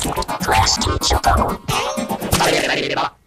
クラスティーチョコ。